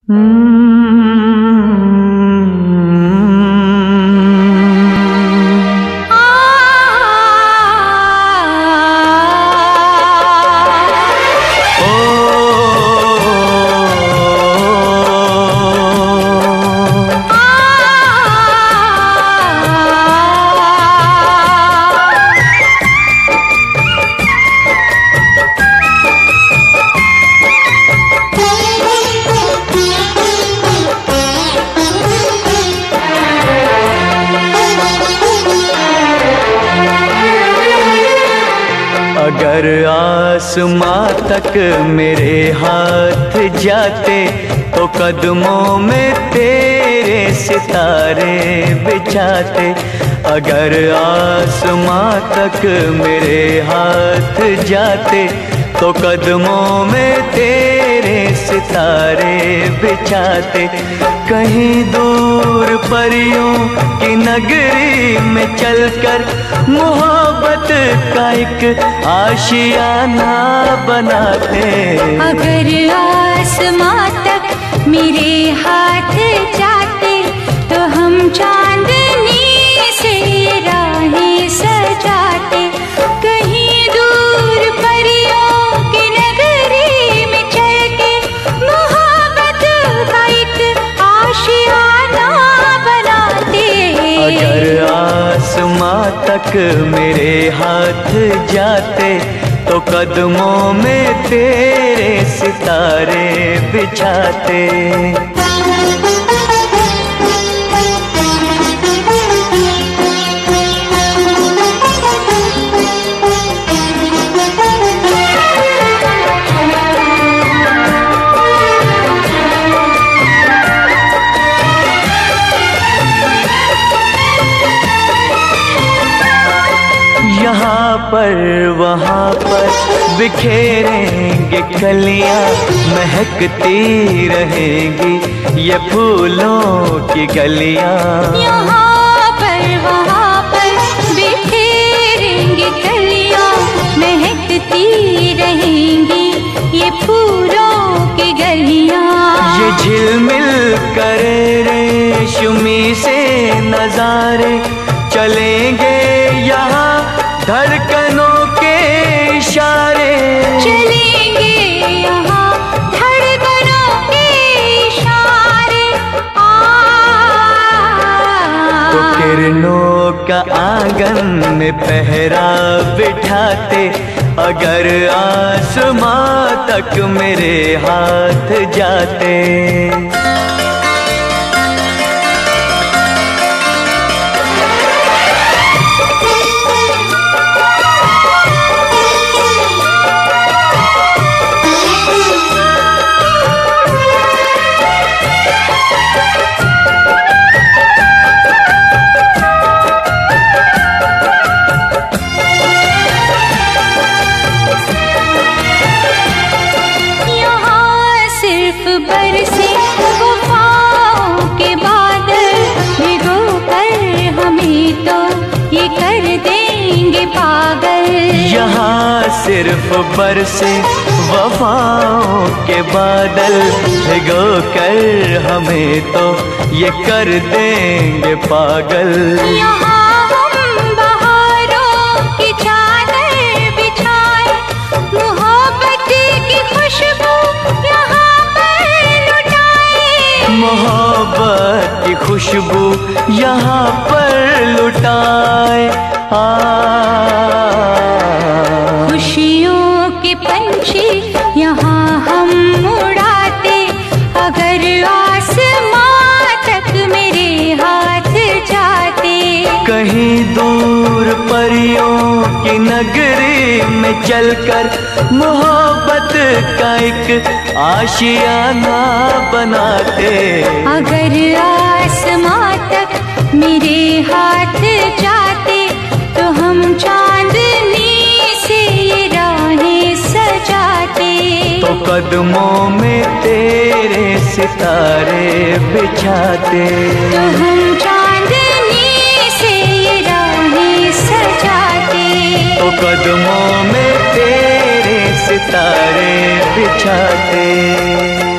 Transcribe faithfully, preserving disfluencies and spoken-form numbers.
अगर आसमां तक मेरे हाथ जाते तो कदमों में तेरे सितारे बिछाते। अगर आसमां तक मेरे हाथ जाते तो कदमों में तेरे सितारे बिछाते। कहीं दूर परियों की नगरी में चलकर मोहब्बत का एक आशियाना बनाते। अगर आसमां तक मेरे हाथ जाते तो हम चांदनी से राहें सजाते। कहीं दूर परियों की नगरी में चल के मोहब्बत का एक आशियाना बनाते। अगर आसमां तक मेरे हाथ जाते तो कदमों में तेरे सितारे बिछाते। यहाँ पर वहाँ पर बिखेरेंगे कलियाँ, महकती रहेंगी ये फूलों की गलियाँ। यहाँ पर वहाँ पर बिखेरेंगे कलियाँ, महकती रहेंगी ये फूलों की गलियाँ। ये झिलमिल करे रेशमी से नजारे चलेंगे यहाँ धड़कनों के इशारे। चलेंगे यहाँ धड़कनों के इशारे। आ तो किरणों का आंगन में पहरा बिठाते। अगर आसमां तक मेरे हाथ जाते। बरसे वफाओं के बादल भिगो कर हमें तो ये कर देंगे पागल। यहाँ सिर्फ बरसे वफाओं के बादल भिगो कर हमें तो ये कर देंगे पागल। यहाँ हम बहारों की चादर बिछाए, मोहब्बत की खुशबू मोहब्बत की खुशबू यहाँ पर लुटाए। आ खुशियों के पंछी यहाँ हम उड़ाते। अगर आसमां तक मेरे हाथ जाते। कहीं दूर परियों की नगरी में चलकर मोहब्बत का एक आशियाना बनाते। अगर आसमां तक मेरे हाथ जाते तो हम चांदनी से ये राहें सजाते। तो कदमों में तेरे सितारे बिछाते। तो हम चांदनी से ये राहें सजाते। तो कदमों में तेरे सितारे बिछाते।